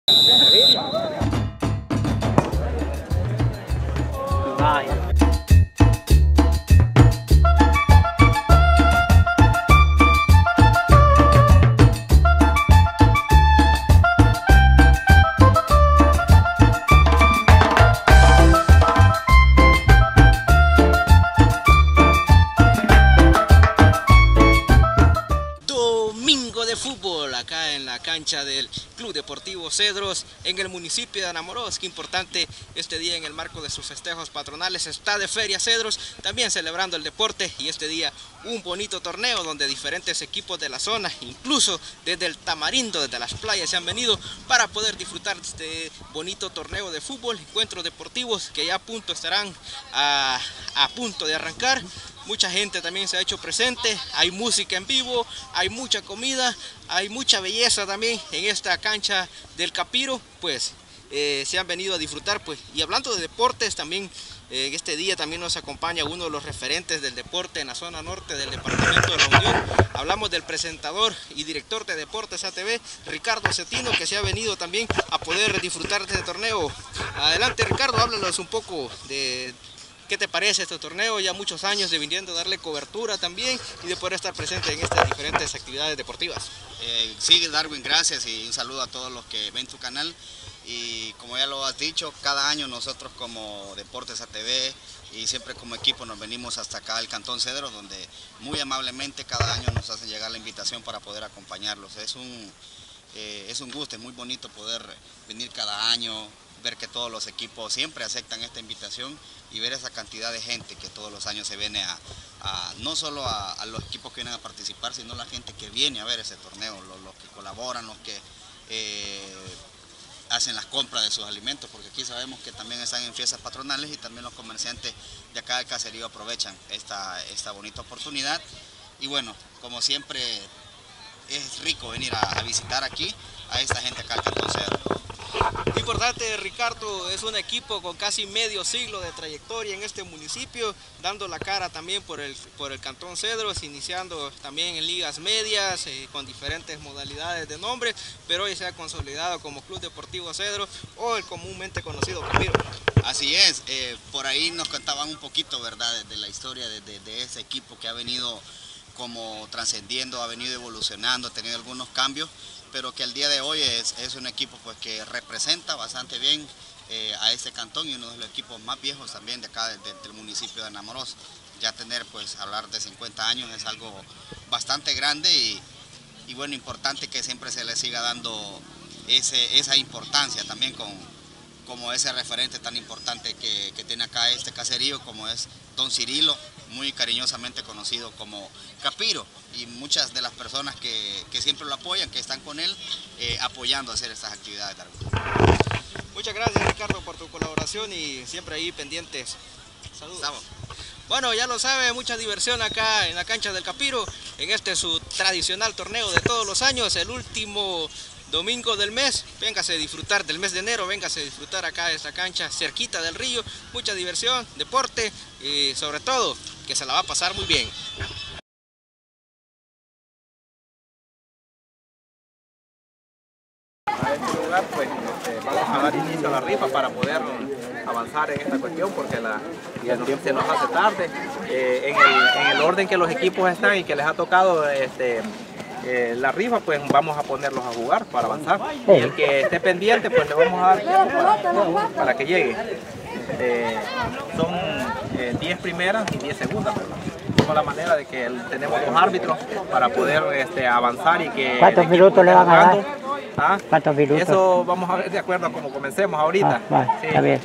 Fútbol acá en la cancha del Club Deportivo Cedros en el municipio de Anamoros. Qué importante este día en el marco de sus festejos patronales. Está de feria Cedros, también celebrando el deporte, y este día un bonito torneo donde diferentes equipos de la zona, incluso desde el Tamarindo, desde las playas, se han venido para poder disfrutar de este bonito torneo de fútbol, encuentros deportivos que ya a punto estarán a punto de arrancar. Mucha gente también se ha hecho presente, hay música en vivo, hay mucha comida, hay mucha belleza también en esta cancha del Capiro, pues se han venido a disfrutar. Pues, y hablando de deportes, también este día también nos acompaña uno de los referentes del deporte en la zona norte del departamento de La Unión. Hablamos del presentador y director de Deportes ATV, Ricardo Cetino, que se ha venido también a poder disfrutar de este torneo. Adelante, Ricardo, háblanos un poco de ¿qué te parece este torneo? Ya muchos años de viniendo a darle cobertura también y de poder estar presente en estas diferentes actividades deportivas. Sí, Darwin, gracias, y un saludo a todos los que ven tu canal. Y como ya lo has dicho, cada año nosotros como Deportes ATV y siempre como equipo nos venimos hasta acá al Cantón Cedros, donde muy amablemente cada año nos hacen llegar la invitación para poder acompañarlos. Es un gusto, es muy bonito poder venir cada año, ver que todos los equipos siempre aceptan esta invitación y ver esa cantidad de gente que todos los años se viene no solo a los equipos que vienen a participar, sino la gente que viene a ver ese torneo, los que colaboran, los que hacen las compras de sus alimentos, porque aquí sabemos que también están en fiestas patronales y también los comerciantes de acá del caserío aprovechan esta bonita oportunidad. Y bueno, como siempre es rico venir a visitar aquí a esta gente acá al Cantón Cedros. Importante, Ricardo, es un equipo con casi medio siglo de trayectoria en este municipio, dando la cara también por el Cantón Cedros, iniciando también en ligas medias, con diferentes modalidades de nombre, pero hoy se ha consolidado como Club Deportivo Cedros, o el comúnmente conocido Capiro. Así es, por ahí nos contaban un poquito, ¿verdad?, de la historia de ese equipo que ha venido como trascendiendo, ha venido evolucionando, ha tenido algunos cambios, pero que al día de hoy es un equipo pues que representa bastante bien a este cantón, y uno de los equipos más viejos también de acá del municipio de Anamoros. Ya tener, pues, hablar de 50 años es algo bastante grande y bueno, importante que siempre se le siga dando esa importancia también como ese referente tan importante que tiene acá este caserío, como es Don Cirilo, muy cariñosamente conocido como Capiro, y muchas de las personas que siempre lo apoyan, que están con él apoyando a hacer estas actividades. Muchas gracias, Ricardo, por tu colaboración y siempre ahí pendientes. Saludos. Estamos. Bueno, ya lo sabe, mucha diversión acá en la cancha del Capiro, en este su tradicional torneo de todos los años, el último domingo del mes. Véngase a disfrutar del mes de enero, véngase a disfrutar acá de esta cancha cerquita del río. Mucha diversión, deporte y sobre todo que se la va a pasar muy bien. A este lugar pues vamos a dar inicio a la rifa para poder avanzar en esta cuestión, porque se nos hace tarde. En el orden que los equipos están y que les ha tocado la rifa, pues vamos a ponerlos a jugar para avanzar. Y el que esté pendiente, pues le vamos a dar tiempo para que llegue. Son 10 primeras y 10 segundas. De la manera de que tenemos los árbitros para poder avanzar y que... ¿Cuántos minutos le van a dar? ¿Ah? ¿Cuántos minutos? Eso vamos a ver de acuerdo a cómo comencemos ahorita. Sí. Está bien.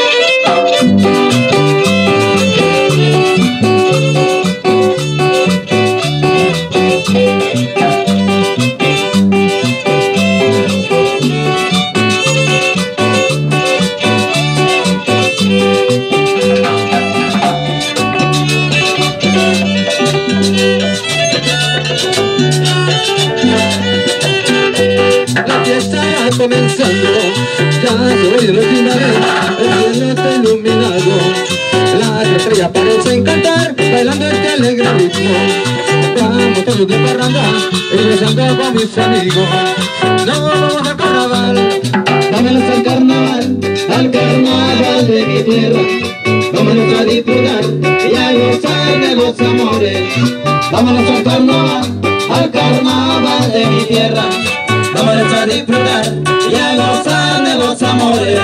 Comenzando, ya soy de última vez, el cielo está iluminado, las estrellas parecen cantar, bailando este alegre ritmo. Vamos todos de parranda, regresando con mis amigos, nos vamos al carnaval. y a gozar de los amores.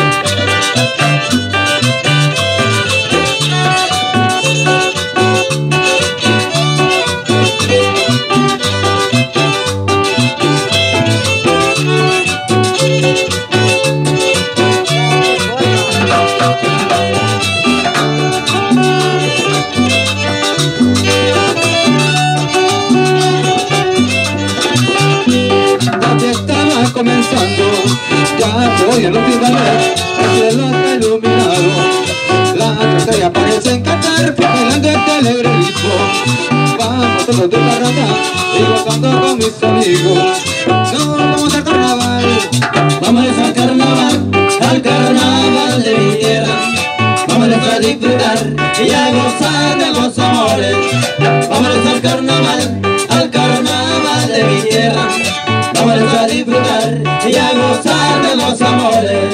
Comenzando, ya soy el último vez, el cielo está iluminado, las estrellas parecen cantar, bailando este alegre ritmo. Vamos todos de parranda y gozando con mis amigos. No vamos al carnaval, vamos al carnaval de mi tierra. Vamos a disfrutar y a gozar de los amores. Vamos al carnaval de mi tierra. Vamos a disfrutar y a gozar de los amores.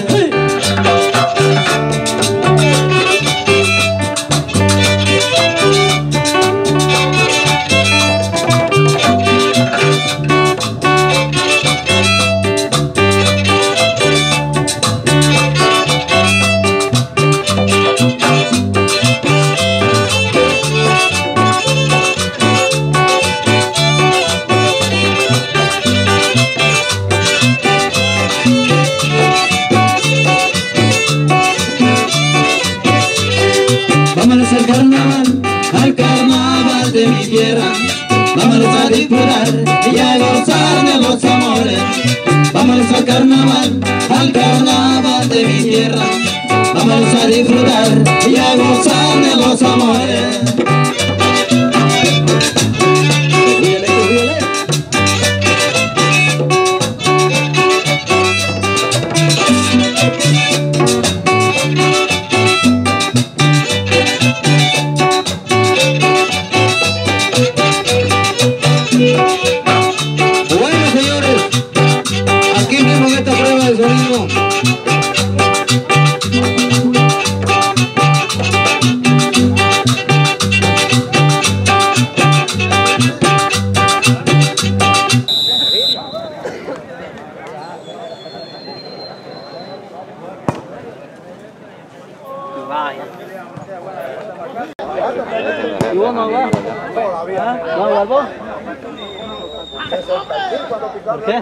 Vámonos al carnaval de mi tierra. Vámonos a disfrutar y a gozar de los amores. Vámonos al carnaval de mi tierra. Vámonos a disfrutar y a gozar de los amores. ¿Y vos no vas? ¿No vas vos? ¿Por qué?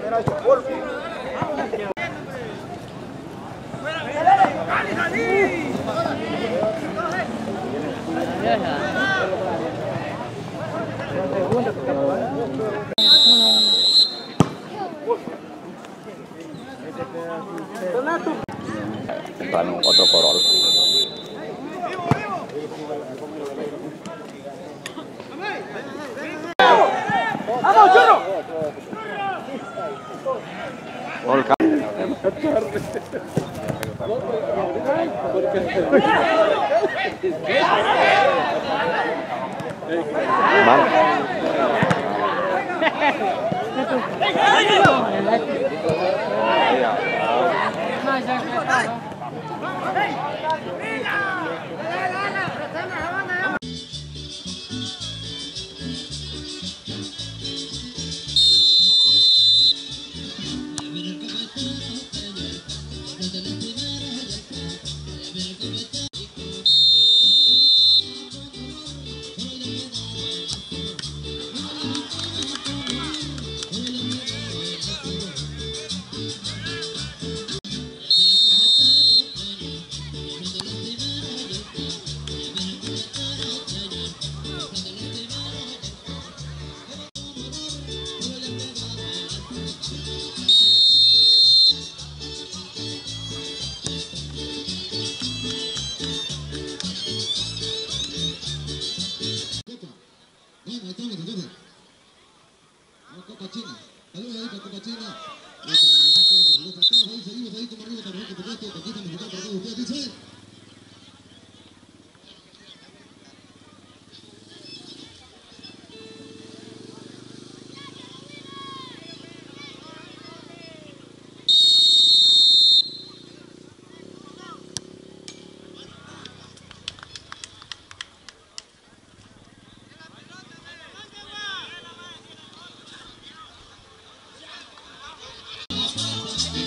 Traen otro Corolla. ¡Vamos, Chuno!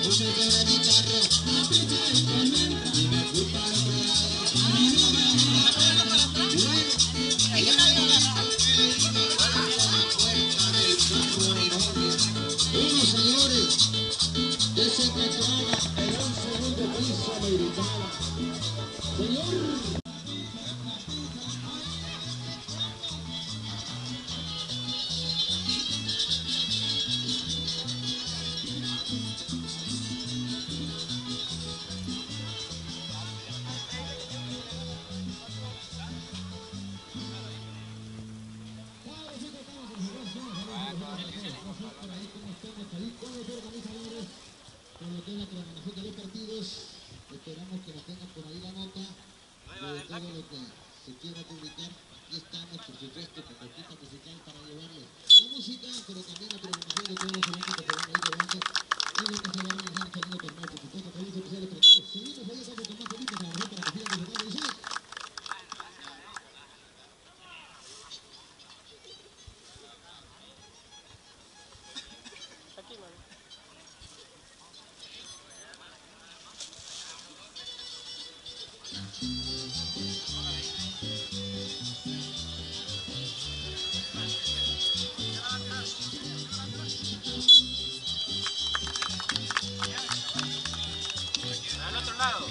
Con lo que es la programación de los partidos, esperamos que nos tengan por ahí la nota de todo lo que se quiera publicar. Aquí estamos, por supuesto, con la pista musical para llevarle la música, pero también la programación de todos los eventos que se van a ir delante en lo que se va a realizar el segundo torneo, por supuesto, países especiales para todos. Seguimos ahí, estamos con más felices a la para que sigan disfrutando. Y sí. Al otro lado.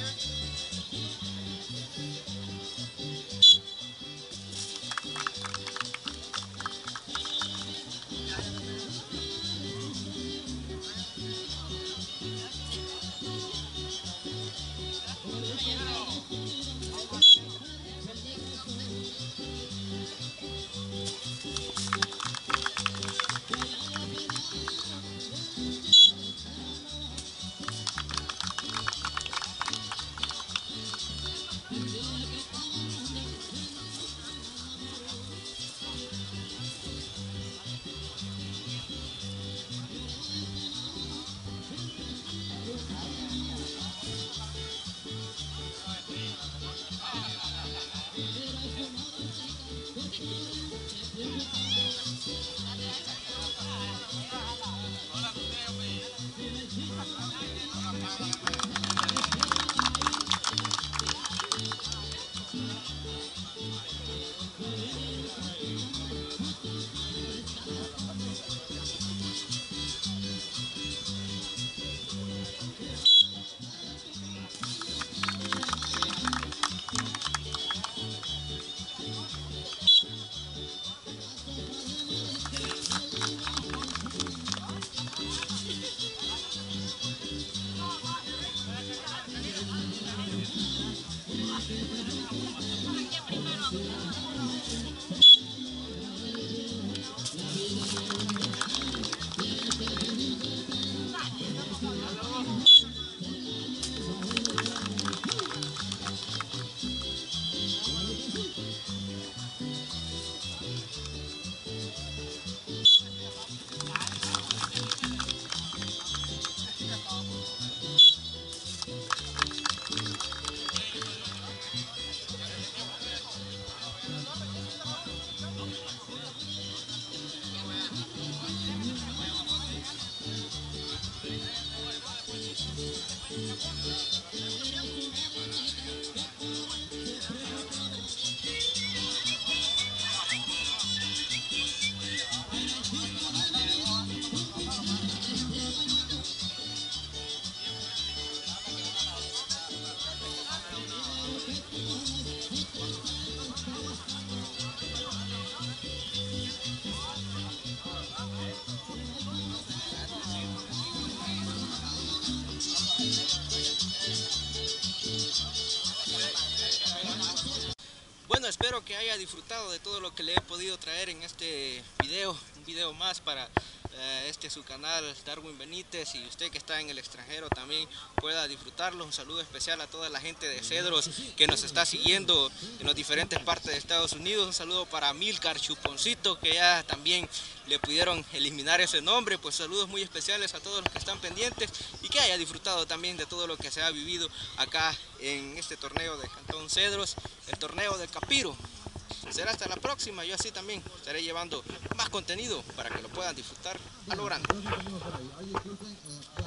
Bueno, espero que haya disfrutado de todo lo que le he podido traer en este video, un video más para su canal Darwin Benítez, y usted que está en el extranjero también pueda disfrutarlo. Un saludo especial a toda la gente de Cedros que nos está siguiendo en las diferentes partes de Estados Unidos. Un saludo para Milcar Chuponcito, que ya también le pudieron eliminar ese nombre. Pues saludos muy especiales a todos los que están pendientes y que haya disfrutado también de todo lo que se ha vivido acá en este torneo de Cantón Cedros, el torneo del Capiro. Será hasta la próxima. Yo así también estaré llevando más contenido para que lo puedan disfrutar a lo grande.